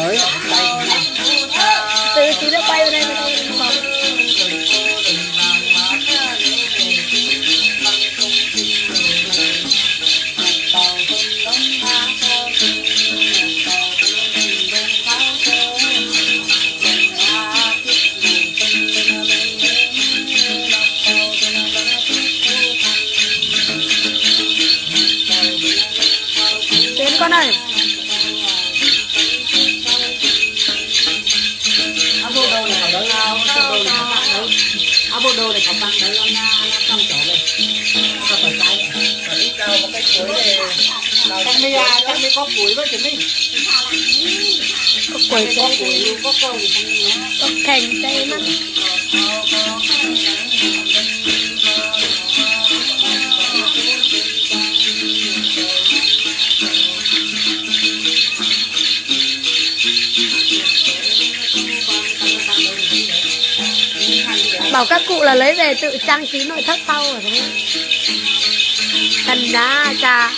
tới từ tí nữa bay vào đây mà đâu bóng. Tiến con ơi. bộ đồ này có đâu bộ đồ này có bằng đấy là trong chỗ này có phải tay đi cao một cái chuối này trong đây có củi với chị Minh Có quẩy có củi có câu gì trong đây nữa có cành cây nó bảo các cụ là lấy về tự trang trí nội thất sau rồi đấy. Cần giá trà.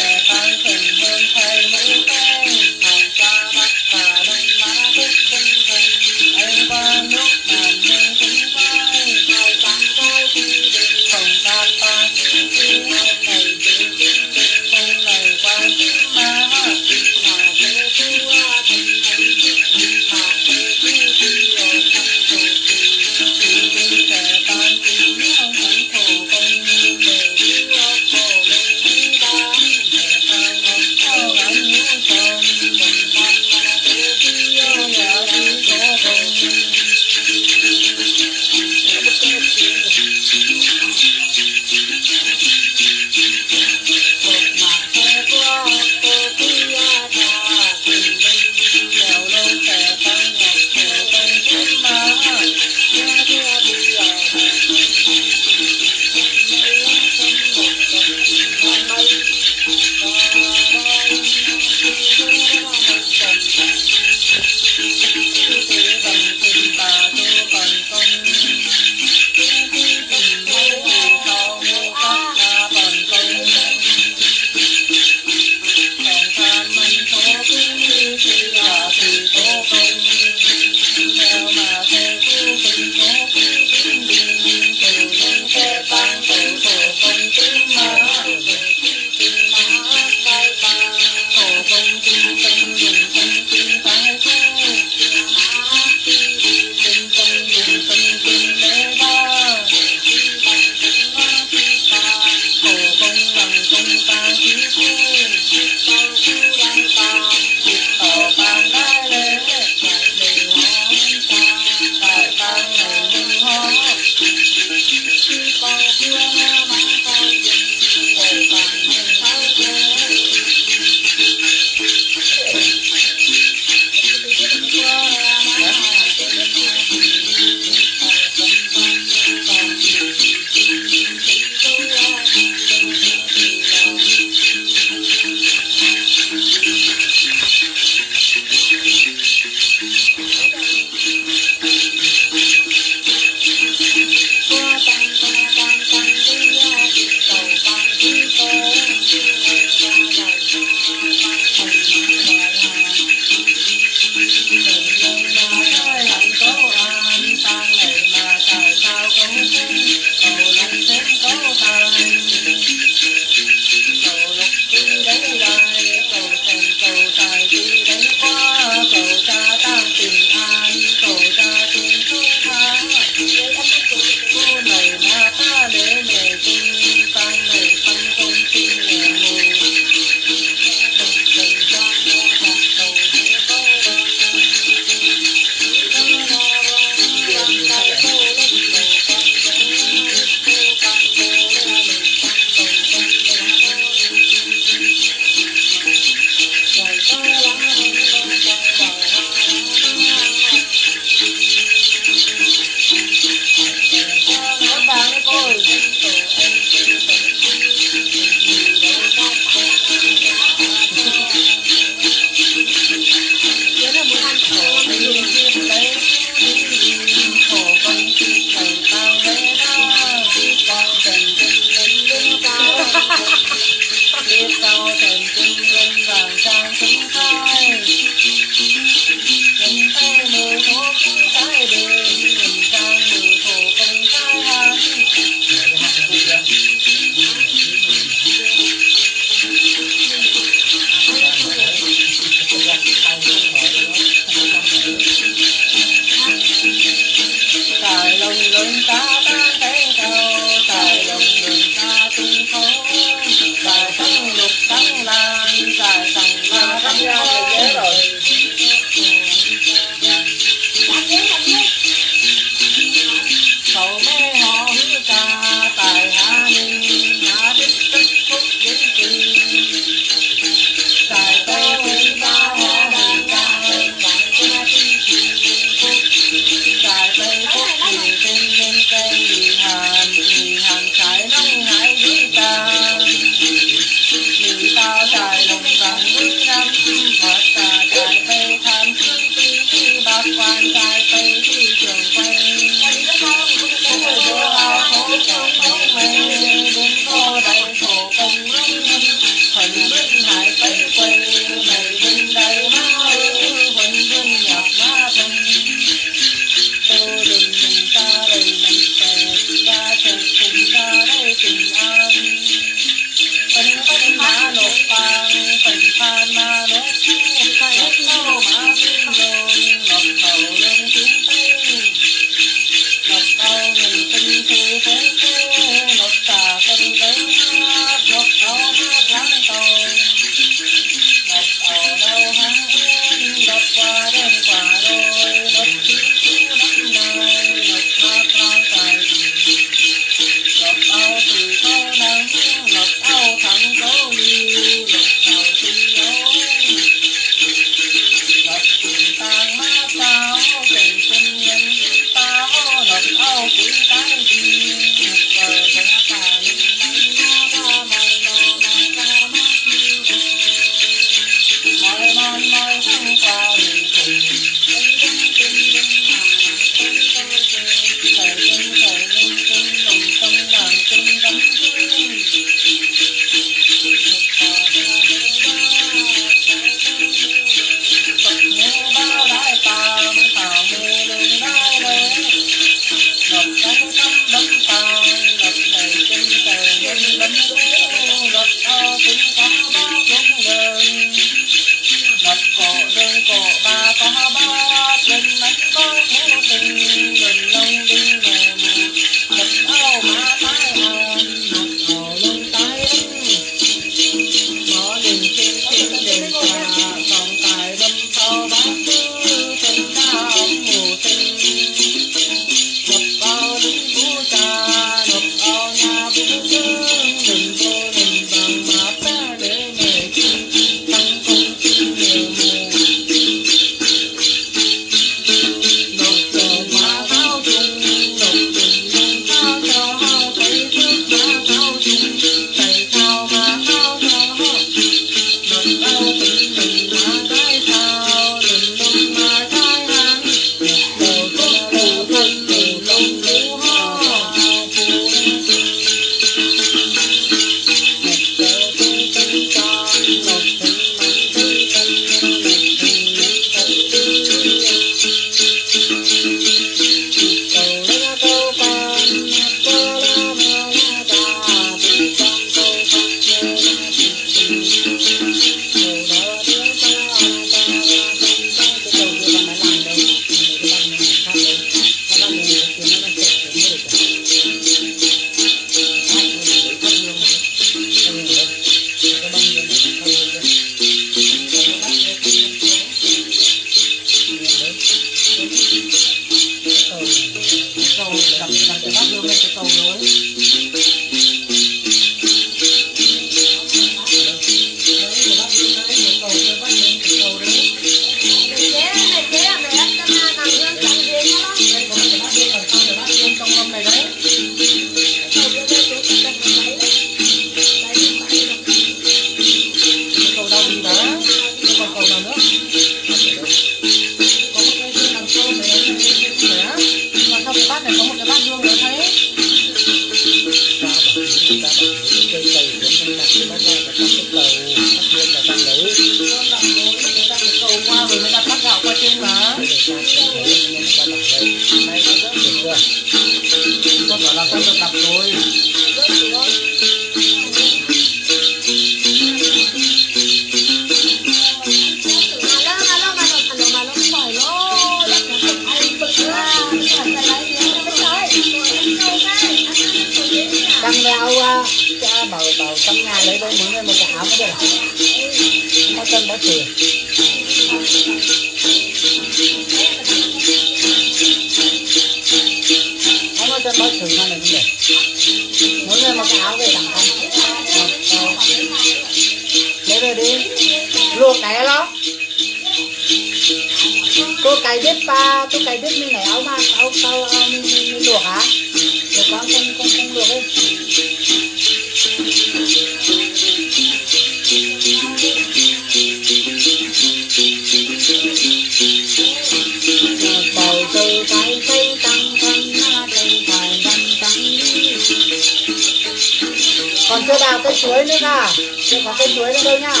Còn chưa đào cây chuối nữa cả, chưa có cây chuối nữa đâu nhá.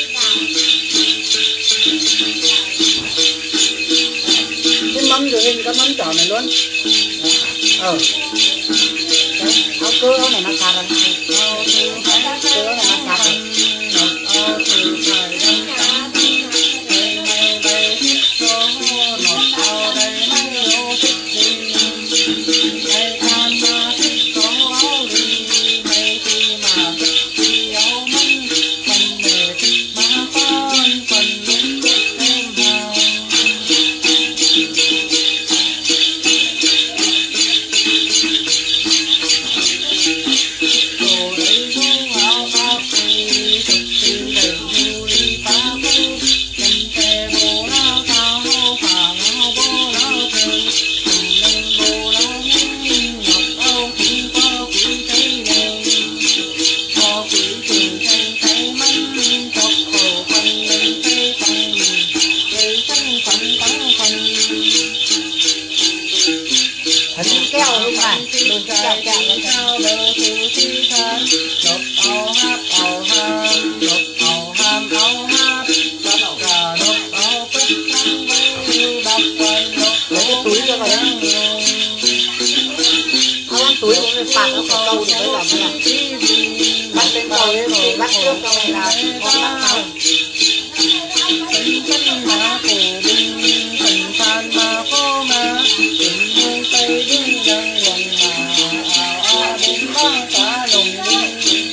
Cái mâm rồi hình cái mâm tròn này luôn. Áo cơ áo này nó cắt rồi. Cơ áo này nó cắt rồi. Hãy subscribe cho kênh Ghiền Mì Gõ để không bỏ lỡ trước rồi là con bắt đầu tình mà cổ đình tình tàn mà khó mà tình hương tây đứng đang lòng mà đến ba cả lòng đình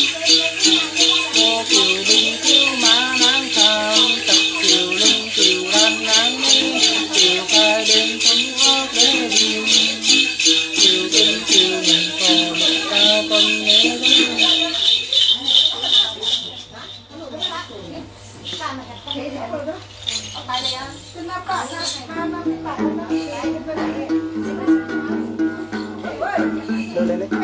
cô kiều đình thiếu má nắng thang tập kiều lưng kiều lan nắng kiều cài đêm thấm óc để đi kiều tình kiều mình còn một ta con nhớ lên